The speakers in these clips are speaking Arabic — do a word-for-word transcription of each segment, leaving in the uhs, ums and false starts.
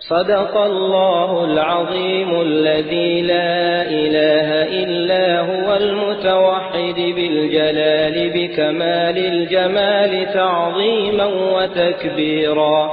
صدق الله العظيم الذي لا إله إلا هو المتوحد بالجلال بكمال الجمال تعظيما وتكبيرا،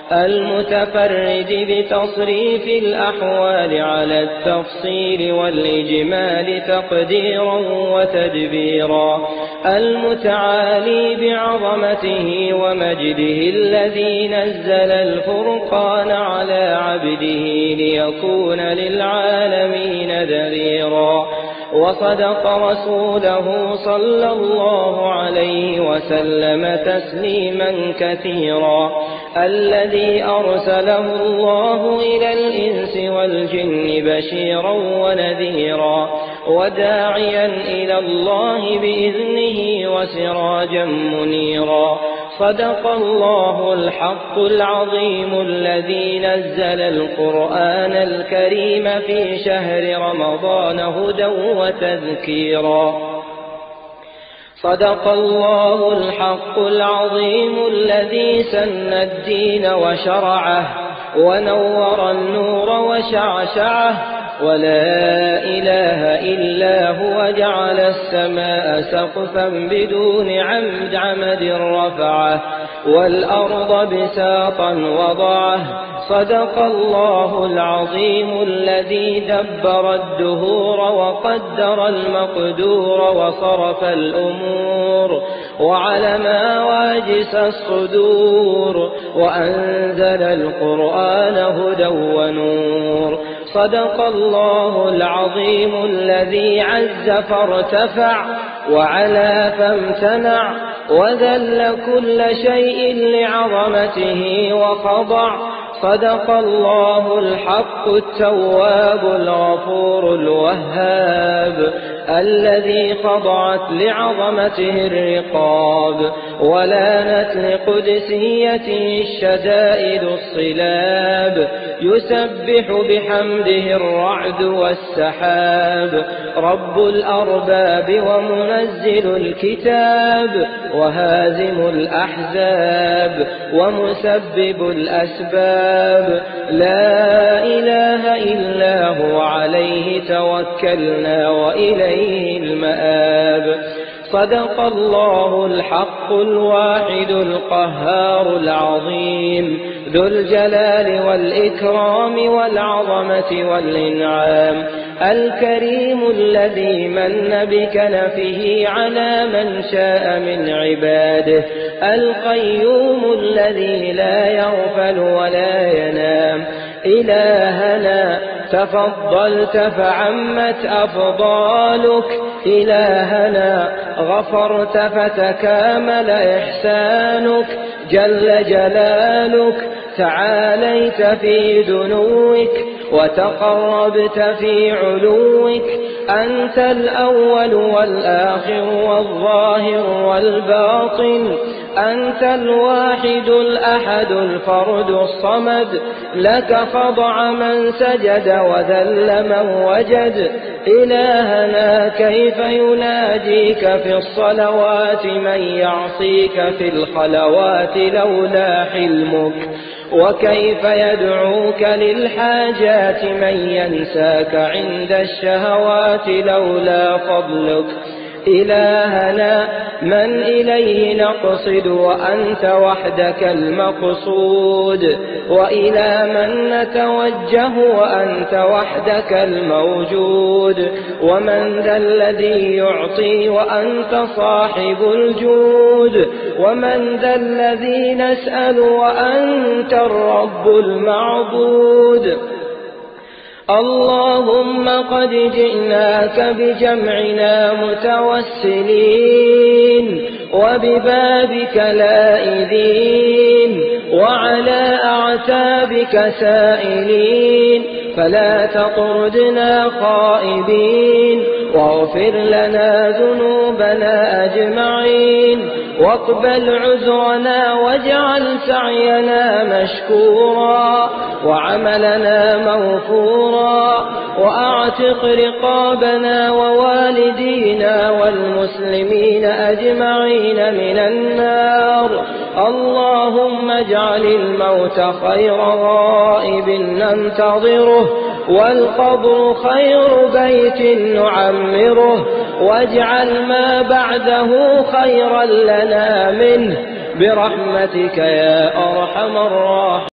المتفرد بتصريف الأحوال على التفصيل والإجمال تقديرا وتدبيرا، المتعالي بعظمته ومجده الذي نزل الفرقان على عبده ليكون للعالمين نذيرا، وصدق رسوله صلى الله عليه وسلم تسليما كثيرا، الذي أرسله الله إلى الإنس والجن بشيرا ونذيرا، وداعيا إلى الله بإذنه وسراجا منيرا. صدق الله الحق العظيم الذي نزل القرآن الكريم في شهر رمضان هدى وتذكيرا. صدق الله الحق العظيم الذي سن الدين وشرعه ونور النور وشعشعه، ولا إله إلا هو جعل السماء سقفا بدون عمد عمد رفعه، والأرض بساطا وضعه. صدق الله العظيم الذي دبر الدهور وقدر المقدور وصرف الأمور وعلم واجس الصدور، وأنزل القرآن هدى ونور. صدق الله العظيم الذي عز فارتفع وعلا فامتنع، وذل كل شيء لعظمته وخضع. صدق الله الحق التواب الغفور الوهاب، الذي خضعت لعظمته الرقاب ولانت لقدسيته الشدائد الصلاب، يسبح بحمده الرعد والسحاب، رب الأرباب ومنزل الكتاب وهازم الأحزاب ومسبب الأسباب، لا إله إلا هو عليه توكلنا وإليه المآب. صدق الله الحق الواحد القهار العظيم ذو الجلال والإكرام والعظمة والإنعام، الكريم الذي من بكنفه على من شاء من عباده، القيوم الذي لا يغفل ولا ينام. إلهنا تفضلت فعمت أفضالك، إلهنا غفرت فتكامل إحسانك، جل جلالك تعاليت في دنوك وتقربت في علوك، أنت الأول والآخر والظاهر والباطن، أنت الواحد الأحد الفرد الصمد، لك خضع من سجد وذل من وجد. إلهنا كيف يناديك في الصلوات من يعصيك في الخلوات لولا حلمك، وكيف يدعوك للحاجات من ينساك عند الشهوات لولا فضلك. إلهنا من إليه نقصد وأنت وحدك المقصود، وإلى من نتوجه وأنت وحدك الموجود، ومن ذا الذي يعطي وأنت صاحب الجود، ومن ذا الذي نسأل وأنت الرب المعبود. اللهم قد جئناك بجمعنا متوسلين وببابك لائذين وعلى أعتابك سائلين، فلا تطردنا خائبين، واغفر لنا ذنوبنا أجمعين، واقبل عذرنا واجعل سعينا مشكورا وعملنا مغفورا، وأعتق رقابنا ووالدينا والمسلمين أجمعين من النار. اللهم اجعل الموت خير غائب ننتظره، والقبر خير بيت نعمره، واجعل ما بعده خيرا لنا منه برحمتك يا أرحم الراحمين.